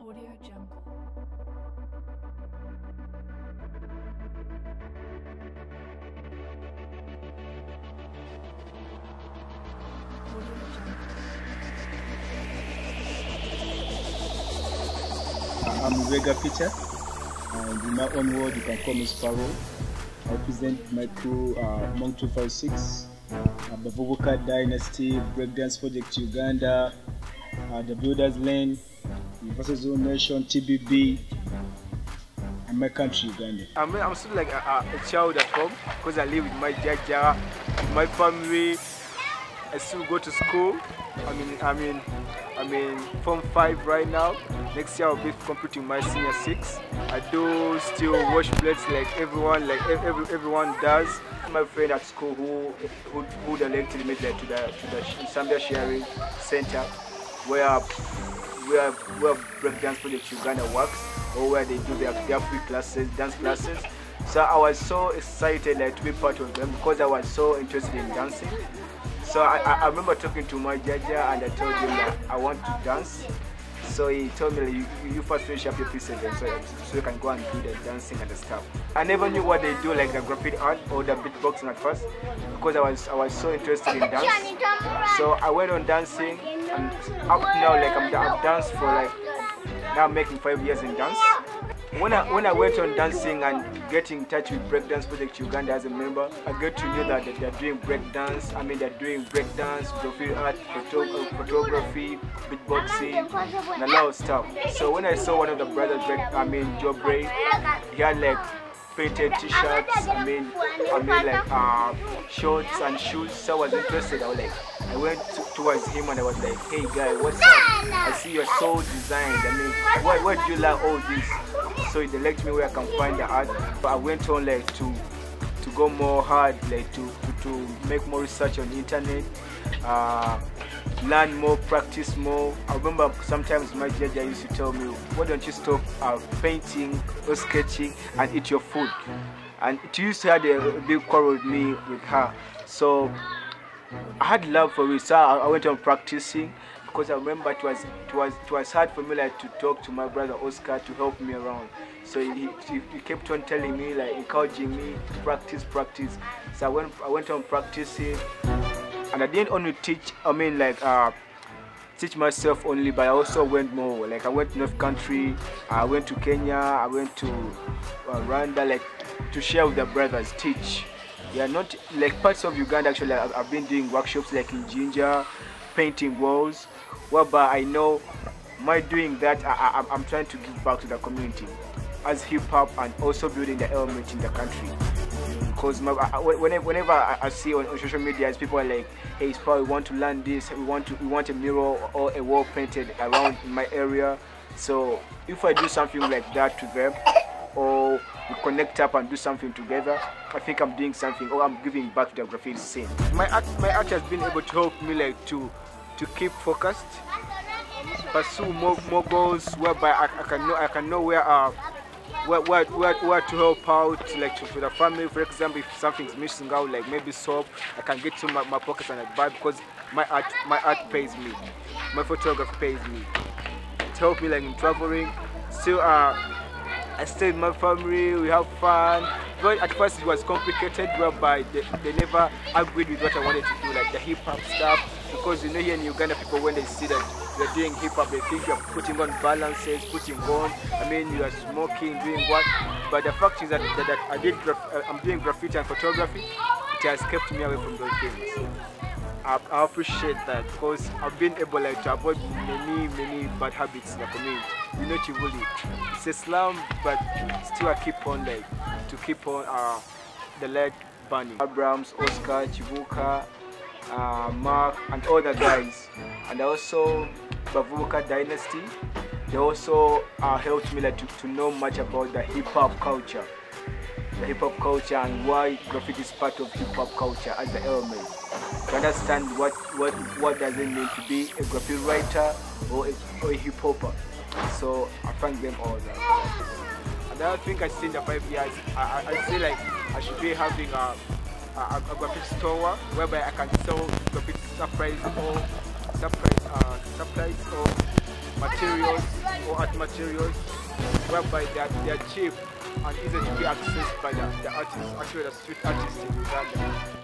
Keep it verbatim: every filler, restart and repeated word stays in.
Audio Jungle. I'm Lubega Peter, and in my own word you can call me Sparrow. I represent my crew uh, among two five six, uh, the Lubega Dynasty, Breakdance Project Uganda, uh, the Builders Lane, Universal Zone Nation, T B B, and my country Uganda. I mean, I'm still like a, a child at home because I live with my jaja, my family. I still go to school. I mean, I mean, I mean, Form five right now. Next year I'll be completing my senior six. I do still wash plates like everyone, like every, everyone does. My friend at school who who who directed me like to the to the Zambia Sharing Center, where where where Breakdance Project Uganda works, or where they do their their free classes, dance classes. So I was so excited like to be part of them because I was so interested in dancing. So I, I remember talking to my jaja and I told him that I want to dance. So he told me like, you, you first finish up your P seven so, so you can go and do the dancing and the stuff. I never knew what they do like the graffiti art or the beatboxing at first because I was I was so interested in dance. So I went on dancing and up now like I'm, I've danced for like now I'm making five years in dance. When I when I went on dancing and getting in touch with Breakdance Project Uganda as a member, I get to know that they're doing breakdance. I mean, they're doing breakdance, graffiti art, photo, photography, beatboxing, and a lot of stuff. So when I saw one of the brothers, I mean Joe Bray, he had like painted T-shirts. I mean, I mean like uh, shorts and shoes. So I was interested. I was like, I went to, towards him and I was like, hey guy, what's up? I see you're so designed. I mean, why why do you like all this? So he directed me where I can find the art. But I went on like to to go more hard, like to, to, to make more research on the internet, uh, learn more, practice more. I remember sometimes my judge used to tell me, why don't you stop uh, painting or sketching and eat your food? And it used to have a big quarrel with me, with her. So I had love for it, so I went on practicing. Because I remember it was it was it was hard for me like to talk to my brother Oscar to help me around. So he, he, he kept on telling me, like encouraging me to practice, practice. So I went I went on practicing, and I didn't only teach. I mean like uh, teach myself only, but I also went more. Like I went to North Country, I went to Kenya, I went to uh, Rwanda, like to share with the brothers, teach. Yeah, not like parts of Uganda actually. I've, I've been doing workshops like in Jinja, painting walls. Whereby I know by doing that I, I, I'm trying to give back to the community as hip hop and also building the element in the country. Because my, I, whenever, whenever I see on, on social media, people are like, "Hey, Sparrow, we want to learn this. We want to we want a mural or a wall painted around in my area." So if I do something like that to them, or we connect up and do something together, I think I'm doing something, or I'm giving back to the graffiti scene. My art, my art has been able to help me like to. to keep focused, pursue more, more goals whereby I, I can know I can know where uh where, where, where, where to help out, like to, for the family. For example, if something's missing out, like maybe soap, I can get to my, my pockets and I buy because my art my art pays me, my photography pays me. It helps me like in traveling. Still uh I stay with my family, we have fun. But at first it was complicated whereby they, they never agreed with what I wanted to do, like the hip hop stuff. Because you know here in Uganda, people when they see that you're doing hip hop, they think you're putting on balances, putting on, I mean you are smoking, doing what. But the fact is that, that, that I did, I'm doing graffiti and photography, it has kept me away from those things. I, I appreciate that because I've been able like, to avoid many, many bad habits in the community. You know, Chivuli, it's a slum, but still I keep on like, to keep on uh, the lead burning. Abrams, Oscar, Chibuka, uh, Mark, and all the guys. And also, Lubega Dynasty, they also uh, helped me like, to, to know much about the hip-hop culture. The hip-hop culture and why graffiti is part of hip-hop culture as the element. To understand what, what, what does it mean to be a graffiti writer or a, or a hip-hopper. So I thank them all. And I think I see in the five years, I, I, I feel like I should be having a, a, a graffiti store whereby I can sell graffiti supplies or supplies, uh, supplies or materials or art materials whereby they are, they are cheap and easy to be accessed by the, the artists, actually the street artists in Uganda.